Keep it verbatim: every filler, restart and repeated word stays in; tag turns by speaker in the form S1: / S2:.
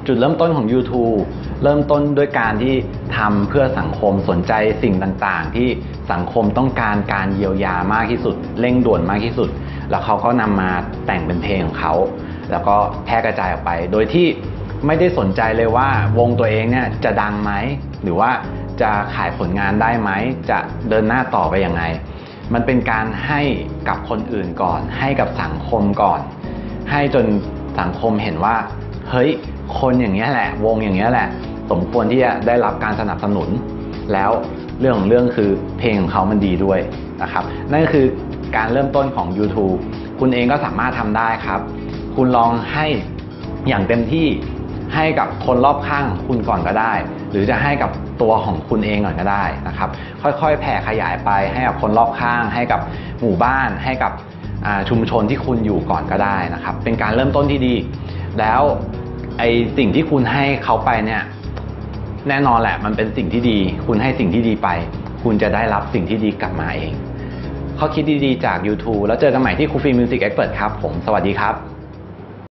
S1: จุดเริ่มต้นของ YouTube เริ่มต้นด้วยการที่ทำเพื่อสังคมสนใจสิ่งต่างๆที่สังคมต้องการการเยียวยามากที่สุดเร่งด่วนมากที่สุดแล้วเขาก็นำมาแต่งเป็นเพลงของเขาแล้วก็แพร่กระจายออกไปโดยที่ไม่ได้สนใจเลยว่าวงตัวเองเนี่ยจะดังไหมหรือว่าจะขายผลงานได้ไหมจะเดินหน้าต่อไปยังไงมันเป็นการให้กับคนอื่นก่อนให้กับสังคมก่อนให้จนสังคมเห็นว่าเฮ้ยคนอย่างนี้แหละวงอย่างนี้แหละสมควรที่จะได้รับการสนับสนุนแล้วเรื่องของเรื่องคือเพลงของเขามันดีด้วยนะครับนั่นคือการเริ่มต้นของ YouTube คุณเองก็สามารถทำได้ครับคุณลองให้อย่างเต็มที่ให้กับคนรอบข้างคุณก่อนก็ได้หรือจะให้กับตัวของคุณเองก่อนก็ได้นะครับค่อยๆแผ่ขยายไปให้กับคนรอบข้างให้กับหมู่บ้านให้กับชุมชนที่คุณอยู่ก่อนก็ได้นะครับเป็นการเริ่มต้นที่ดีแล้วไอสิ่งที่คุณให้เขาไปเนี่ยแน่นอนแหละมันเป็นสิ่งที่ดีคุณให้สิ่งที่ดีไปคุณจะได้รับสิ่งที่ดีกลับมาเองข้อคิดดีๆจาก YouTube แล้วเจอกันใหม่ที่ Coffee Music Expert ครับผมสวัสดีครับ